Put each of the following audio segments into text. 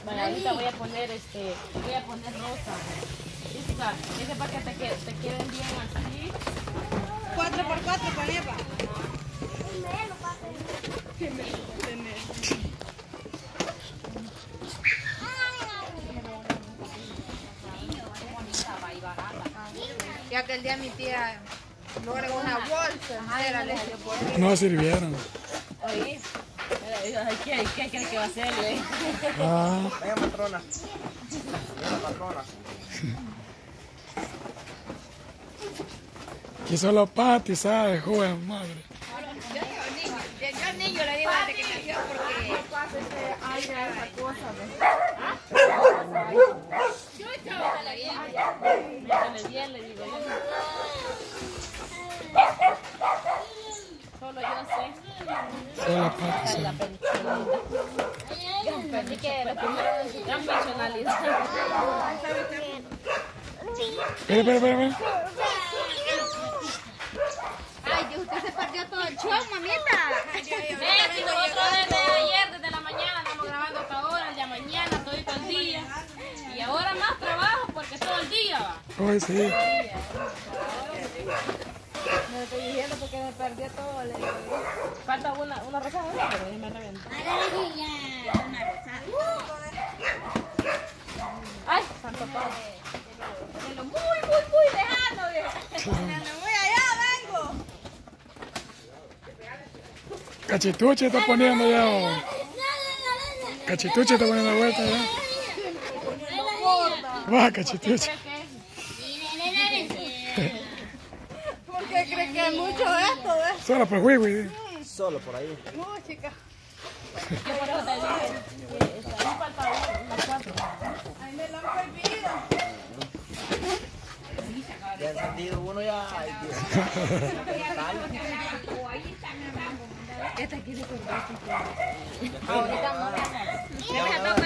Bueno, ahorita voy a poner rosa. Ese para que te queden bien así. 4x4 con Eva. Ya que el día mi tía logra una bolsa. No sirvieron. Oye, ¿qué crees que va a hacer, güey? Venga, patrona. Venga, patrona. Aquí solo Pati sabe, joven madre. Yo niño le digo desde que nació porque... Métale bien, le digo yo. Solo yo sé. Solo Pati sabe. Así que lo primero es su gran personalidad. Espera. Ay, usted se perdió todo el show, mamita. Nosotros desde ayer, desde la mañana, estamos grabando hasta ahora, el día mañana, todo el día. Y ahora más trabajo porque todo el día va. Hoy sí. Me estoy diciendo porque me perdió todo. Falta una rosada, pero me reviento. Ay, santo padre. Muy lejano. Muy allá vengo. Cachituche está poniendo ya. Cachituche está poniendo vuelta ya. Va, Cachituche. ¿Por qué cree que es mucho esto, ves? Solo por Wiwi. Solo por ahí. Chica. Yo por eso te dije, ahí falta unas 4. Ay, me lo han prohibido. Ya han sentido uno ya. Ay, Dios. Esta quiere cortarse. Ahorita no.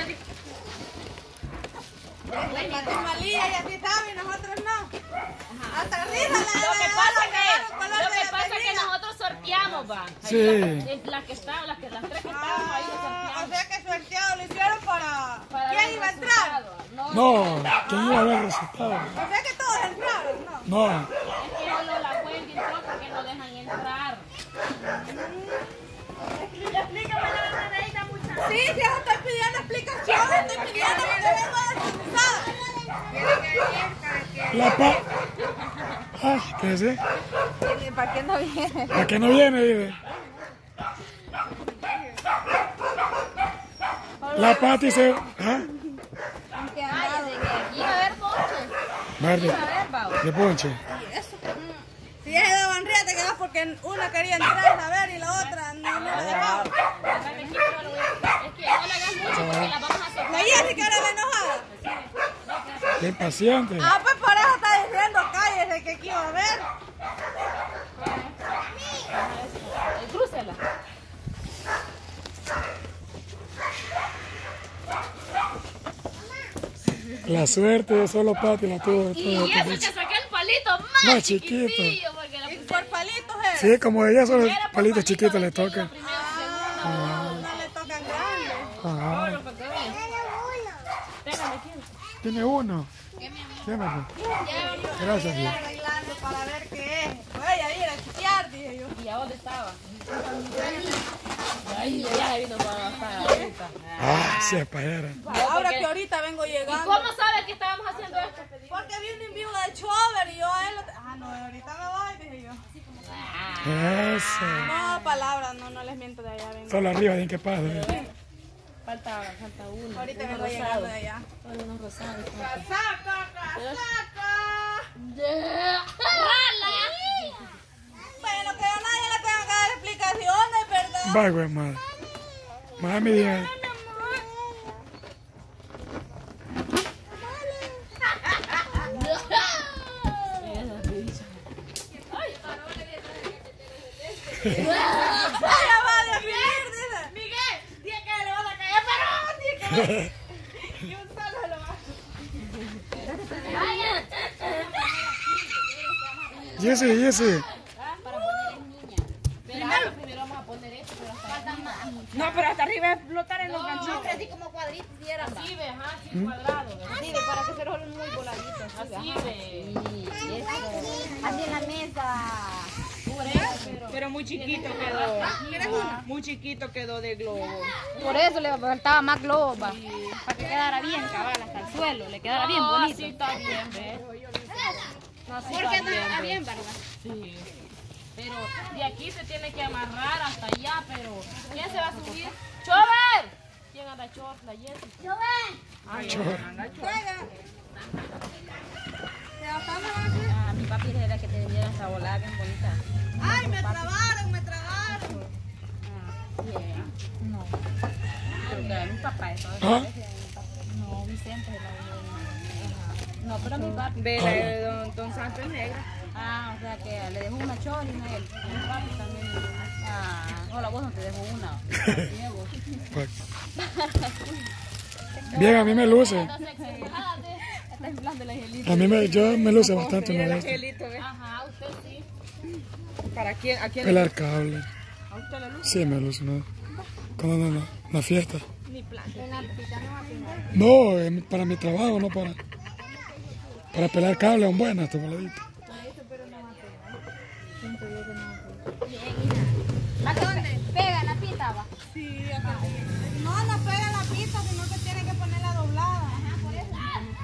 La malilla y así sabe y nosotros no. Hasta arriba Lo que pasa es que nosotros sorteamos, va. Sí. Las tres que estábamos ahí lo sorteamos. O sea que sorteado lo hicieron para ¿quién iba a entrar? No, ¿quién iba a ver el resultado? O sea que todos entraron, ¿no? No. Es que solo la Wendy entró porque no dejan entrar. Explícame la verdadera, muchacha. Sí, ya estoy pidiendo explicaciones, estoy pidiendo porque vengo a La pa... Ay, ¿qué es eso? ¿Para qué no viene? ¿Para qué no viene? Dice. La Pati se... ¿Ah? Iba a haber ponche. Verde. De ponche. Si es de Don Río, te quedas porque una quería entrar a ver y la otra no la dejaba. Es que no le hagas mucho porque la vamos a sortear. La Jessica era la enojada. Qué impaciente. Ah, pues por eso está diciendo cállese que aquí iba a ver. Crúcela. La suerte de solo Pati la tuvo. Y eso que saqué el palito Más chiquito. chiquitillo, porque la ¿Y por palitos es? Sí, como ella solo Era por palitos chiquitos de le kilo toca. primero, No le tocan grandes. Ajá. segundo. Déjame, ¿quién? Tiene uno. Llévame. Gracias, Dios. Arreglando para ver qué es. Voy a ir a chequear, dije yo. ¿Y a dónde estaba? Ay, ya se vino para ahorita. Ah, sí, es pajera. Ahora que ahorita vengo ¿Y llegando. cómo sabes que estábamos haciendo esto? Porque vi un envío de Chover y yo a él. Ah, no, ahorita me voy, dije yo. Eso. No, palabras, no les miento de allá. Vengo. Solo arriba, bien que padre. Falta uno. Ahorita uno vengo llegando de allá. Solo unos rosados. ¡Casaca, casaca! ¡Rala! Bueno, que a nadie le tenga que dar explicaciones, ¿verdad? Va, güey, madre. Mami, dije. ¡Vaya, va a definir, dice! Miguel, tiene que le vas a caer, pero tiene que... Y un solo lo va. Jesse. Para poner en niña. Primero vamos a poner esto, pero hasta No, pero hasta arriba explotar en los ganchos. Así como cuadritos y eran. Así ve, ajá, así cuadrado. ¿Ve? Sí, para que se rolen muy voladitos. Así ve. Sí, eso. Así en la mesa. Por eso, Pero muy chiquito quedó. Muy chiquito quedó de globo. Por eso le faltaba más globos, va. Para que quedara bien, cabal, hasta el suelo. Le quedara bien bonito. Así está bien, ¿ves? No, así Porque está está ¿ve? bien, ¿verdad? Sí. Pero de aquí se tiene que amarrar hasta allá, pero ¿quién se va a subir? ¡Chover! ¿Quién anda chover? La Jessica. Ah, mi papi era que te dieran esa volada bien bonita. ¡Ay, me trabaron, me tragaron! No. Creo que era mi papá eso. ¿Ah? No, Vicente era el. No, pero mi papi. Ve la de don Santo es negra. Ah, o sea que le dejó una chorina a él. Mi papi también le dejó una. Ah, hola, vos no te dejó una. Pues. Bien, a mí me luce. Está inflando el angelito. A mí yo me luce bastante una El vez. angelito, ¿ve? Ajá, usted sí. ¿Para quién? ¿A quién? Pelar cable. ¿A usted la luz? Sí, me luce. ¿No? Cuando ando en la fiesta. Ni plan. En la pita no va a pintar. No, para mi trabajo, no para. Para pelar cable, un buen hasta voladito. ¿A dónde? Pega la pita, va. Sí, acá. No, no pega la pita, sino que tiene que ponerla doblada. Ajá, por eso.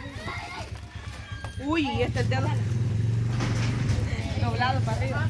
Uy, y este dedo doblado para arriba.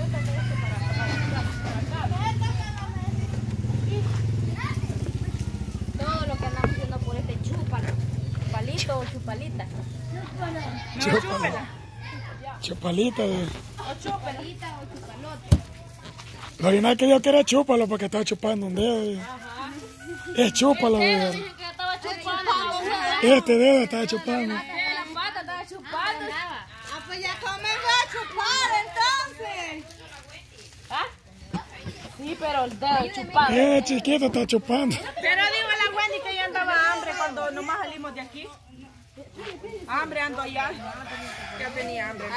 Todo lo que andamos haciendo por este chúpalo. Chupalito o chupalita. No, chúpela. Chupalita. Chupalita o chupalote. Lo original que yo quería chúpalo porque estaba chupando un dedo. Es chúpalo, Dije de que estaba chupando. este dedo estaba chupando. La pata estaba chupando. Ah, pues ya comencé a chupar entonces. ¿Ah? Sí, pero el dedo chupado. Chiquito está chupando. Pero digo a la Wendy que ya andaba hambre cuando nomás salimos de aquí. Hambre ando allá. Ya tenía hambre.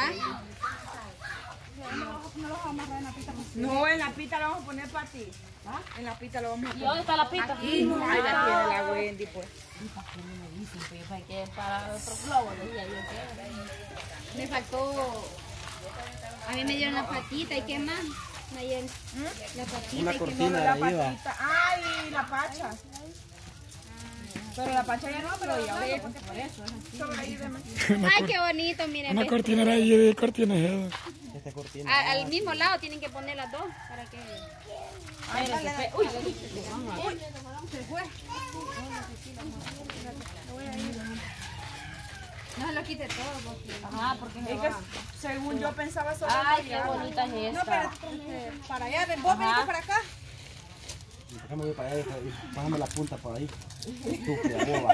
No, en la pita la vamos a poner para ti. En la pita lo vamos a ¿Y poner. dónde está la pita? Ahí la tiene la Wendy, pues. Para que para otro globo, decía yo que. Me faltó. A mí me dieron la patita y qué más. Ayer. La patita Una y qué cortina más. de ahí va. Patita. Ay, la pacha. Pero la pacha ya no, pero ya ve. Por eso es así. Ahí, deme. Ay, qué bonito, miren. Una ve. cortina era ahí de cortina. Esta cortina. Al mismo lado tienen que poner las dos para que. Uy, No se lo quite todo porque. ajá, porque se Es que va. según yo pensaba solo Ay, qué bonita es esta. para allá, ven, vos venite para acá. Déjame ir para allá y bájame la punta por ahí. Estúpida, boba.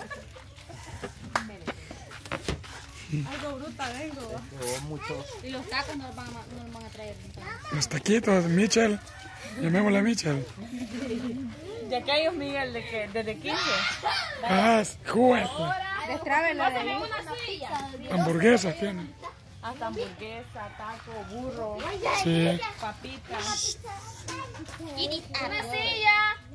Algo bruta vengo. Llevó muchos. Y los tacos no los van a traer. Los taquitos, Michel. Llamémosle a Michel. De aquellos, Miguel, de que desde 15. Ah, jugo. Destrabe la de Una silla. Hamburguesas tiene. Hasta hamburguesa, taco, burro, Sí. papitas. Una silla.